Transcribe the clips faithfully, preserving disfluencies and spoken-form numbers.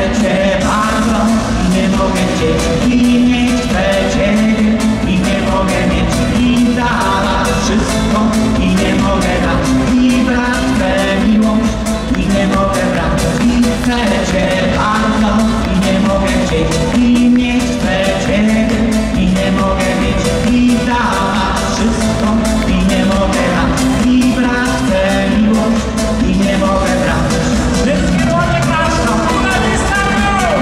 Cię bardzo i nie mogę Cię i mieć chcę Ciebie i nie mogę mieć i dawać wszystko i nie mogę dać i brać chcę miłość i nie mogę brać i chcę Cię bardzo i nie mogę Cię i mieć chcę Ciebie i nie mogę mieć i dawać wszystko i nie mogę dać i brać chcę miłość i nie mogę brać. Wszystkie dłonie klaszczą, na wystarczy!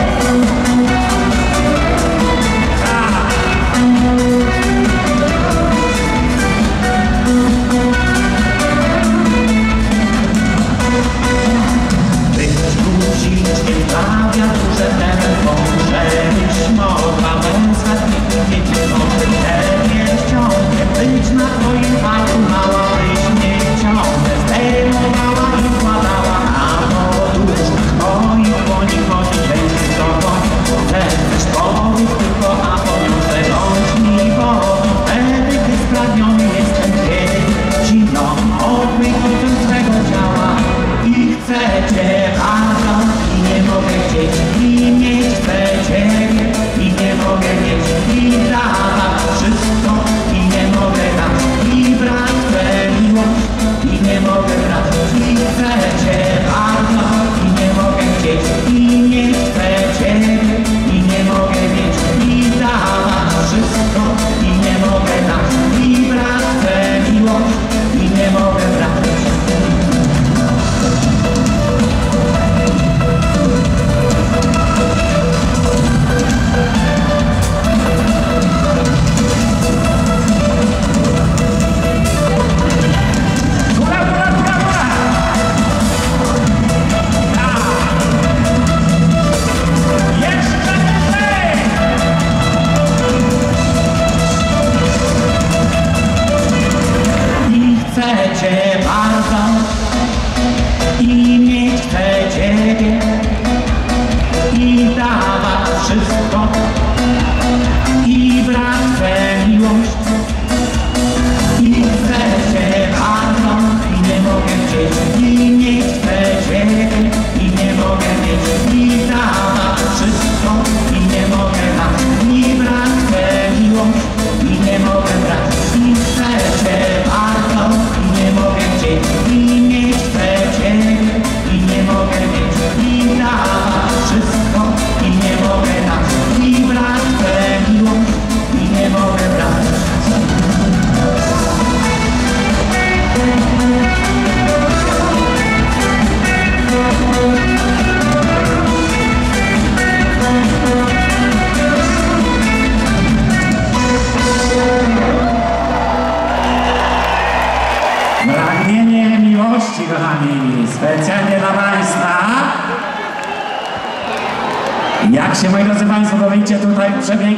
Być guzicznie wprawia duże telefon, żebyś mogła węsać i mieć nie ściągnie. Być na twoim parku mała, byś nie ciągle zdejmowała i wkładała na poduszkę twoich dłoni, chodzi dzięki z tobą. Chcesz powód tylko, a poniosę bądź mi powód. Wtedy gdy spragniony jestem ciebie, zimną odmykiem swego ciała i chcę cię bardzo i nie mogę chcieć i mieć chcę ciebie i nie mogę mieć i dawać wszystko i nie mogę dać i brać chcę miłość i nie mogę brać i chcę cię bardzo i nie mogę chcieć i mieć chcę ciebie i nie mogę mieć i dawać wszystko i nie mogę dać i brać chcę miłość i nie mogę brać. Chcę Cię bardzo i mieć chcę Ciebie i dawać wszystko i brać chcę miłość i chcę Cię bardzo i nie mogę chcieć i mieć chcę Ciebie i nie mogę mieć i dawać wszystko i nie mogę dać i brać chcę miłość i nie mogę brać i chcę Cię bardzo i nie mogę chcieć i mieć chcę Ciebie i nie mogę mieć i dawać wszystko i nie mogę dać i brać chcę miłość i nie mogę brać. Pragnienie miłości, kochani, specjalnie dla Państwa. Jak się, moi drodzy Państwo, dowiecie tutaj przebieg